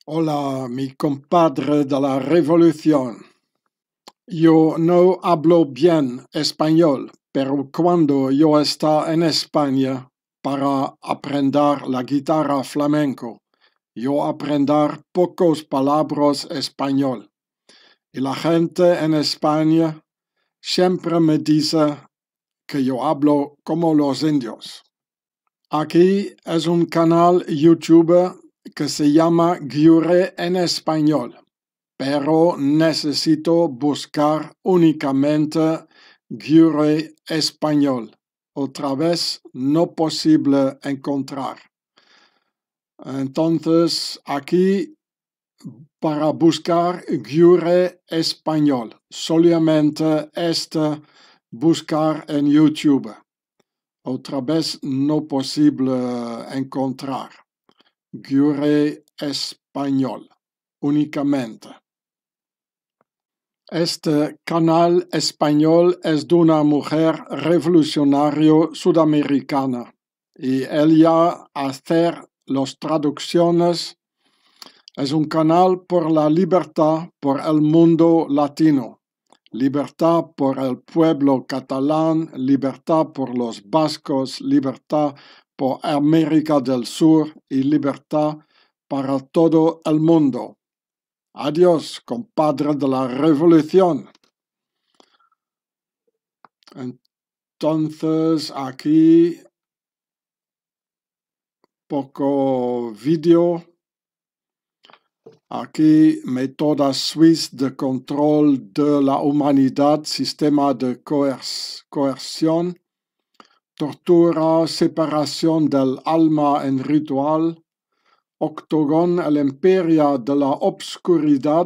Hola, mi compadre de la revolución. Yo no hablo bien español, pero cuando yo estaba en España para aprender la guitarra flamenco, yo aprender pocos palabras español. Y la gente en España siempre me dice que yo hablo como los indios. Aquí es un canal YouTube que se llama Gyure en español, pero necesito buscar únicamente Gyure español. Otra vez no posible encontrar. Entonces aquí para buscar Gyure español, solamente buscar en YouTube. Otra vez no posible encontrar. Gyure español, únicamente. Este canal español es de una mujer revolucionaria sudamericana y ella hace las traducciones. Es un canal por la libertad, por el mundo latino. Libertad por el pueblo catalán, libertad por los vascos, libertad por América del Sur y libertad para todo el mundo. Adiós, compadre de la revolución. Entonces aquí poco vídeo. Aquí métodas suizas de control de la humanidad, sistema de coerción, tortura, separación del alma en ritual, Octogón, el imperio de la obscuridad,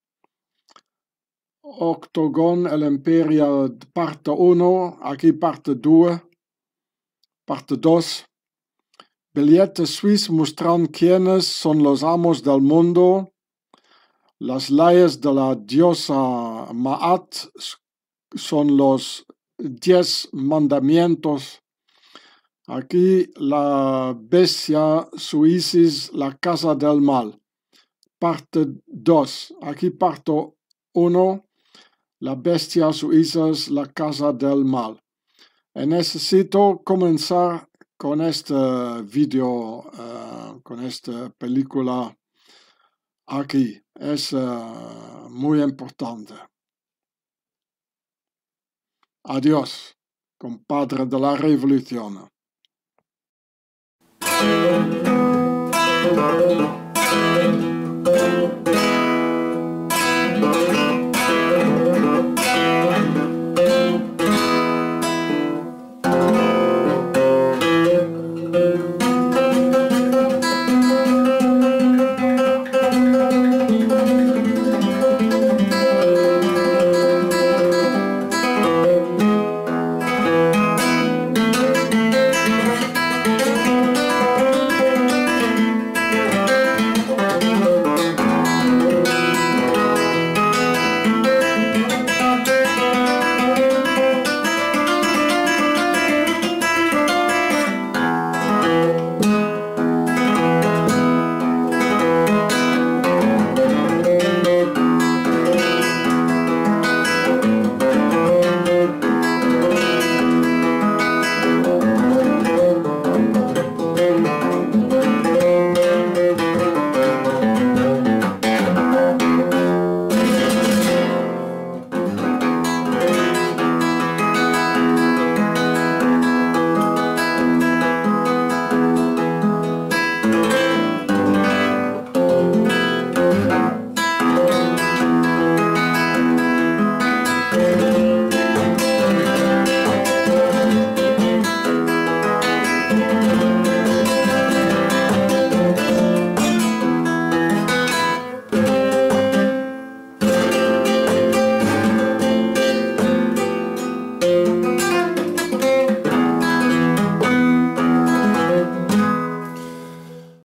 Octogón, el imperio parte 1, aquí parte 2, parte 2. Billetes suizos muestran quiénes son los amos del mundo. Las leyes de la diosa Maat son los 10 mandamientos. Aquí la bestia Suicis, la casa del mal. Parte 2. Aquí parte 1. La bestia Suicis, la casa del mal. Necesito comenzar con este video, con esta película aquí. Es muy importante. Adiós, compadre de la revolución.